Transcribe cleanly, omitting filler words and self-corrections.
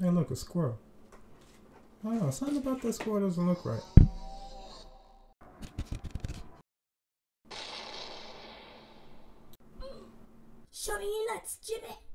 Hey, look, a squirrel. Oh, something about that squirrel doesn't look right. Show me your nuts, Jimmy.